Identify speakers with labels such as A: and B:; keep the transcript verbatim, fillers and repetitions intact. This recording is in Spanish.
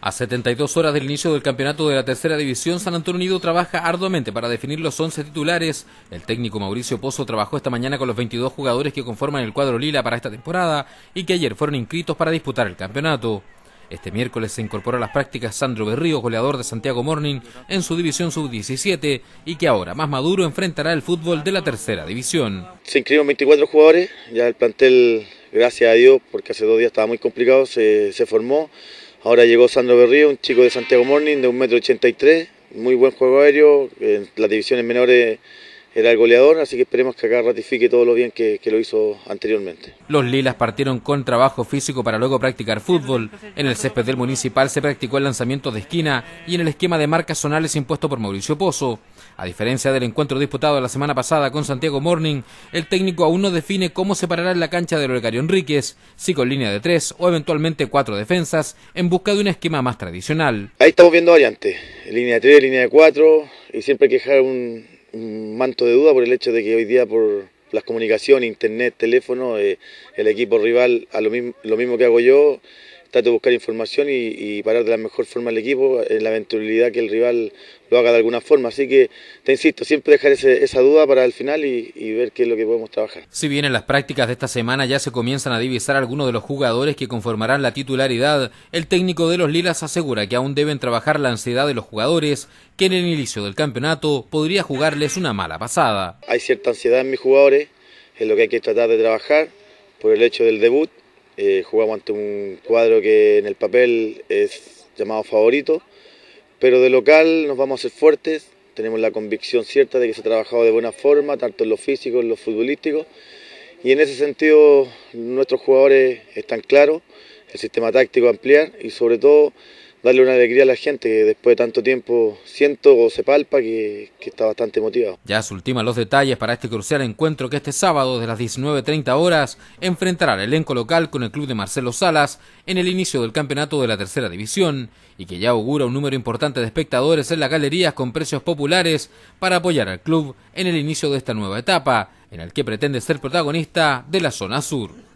A: A setenta y dos horas del inicio del campeonato de la tercera división, San Antonio Unido trabaja arduamente para definir los once titulares. El técnico Mauricio Pozo trabajó esta mañana con los veintidós jugadores que conforman el cuadro lila para esta temporada y que ayer fueron inscritos para disputar el campeonato. Este miércoles se incorporó a las prácticas Sandro Berrío, goleador de Santiago Morning en su división sub diecisiete y que ahora, más maduro, enfrentará el fútbol de la tercera división.
B: Se inscribieron veinticuatro jugadores, ya el plantel, gracias a Dios, porque hace dos días estaba muy complicado, se, se formó. Ahora llegó Sandro Berrío, un chico de Santiago Morning de un metro ochenta y tres, muy buen juego aéreo, en las divisiones menores era el goleador, así que esperemos que acá ratifique todo lo bien que, que lo hizo anteriormente.
A: Los lilas partieron con trabajo físico para luego practicar fútbol. En el césped del Municipal se practicó el lanzamiento de esquina y en el esquema de marcas zonales impuesto por Mauricio Pozo. A diferencia del encuentro disputado la semana pasada con Santiago Morning, el técnico aún no define cómo separará en la cancha de Olegario Enríquez, si con línea de tres o eventualmente cuatro defensas, en busca de un esquema más tradicional.
B: Ahí estamos viendo variantes, línea de tres, línea de cuatro, y siempre hay que dejar un, un manto de duda por el hecho de que hoy día por las comunicaciones, internet, teléfono, eh, el equipo rival, a lo mismo, lo mismo que hago yo, trato de buscar información y, y parar de la mejor forma al equipo en la eventualidad que el rival lo haga de alguna forma. Así que te insisto, siempre dejar ese, esa duda para el final y, y ver qué es lo que podemos trabajar.
A: Si bien en las prácticas de esta semana ya se comienzan a divisar algunos de los jugadores que conformarán la titularidad, el técnico de los lilas asegura que aún deben trabajar la ansiedad de los jugadores, que en el inicio del campeonato podría jugarles una mala pasada.
B: Hay cierta ansiedad en mis jugadores, es lo que hay que tratar de trabajar por el hecho del debut. Eh, jugamos ante un cuadro que en el papel es llamado favorito, pero de local nos vamos a hacer fuertes, tenemos la convicción cierta de que se ha trabajado de buena forma, tanto en lo físico, en lo futbolístico, y en ese sentido nuestros jugadores están claros, el sistema táctico ampliar y sobre todo darle una alegría a la gente que después de tanto tiempo siento o se palpa que, que está bastante motivado.
A: Ya se ultiman los detalles para este crucial encuentro que este sábado desde las diecinueve treinta horas enfrentará al elenco local con el club de Marcelo Salas en el inicio del campeonato de la tercera división y que ya augura un número importante de espectadores en las galerías con precios populares para apoyar al club en el inicio de esta nueva etapa en el que pretende ser protagonista de la zona sur.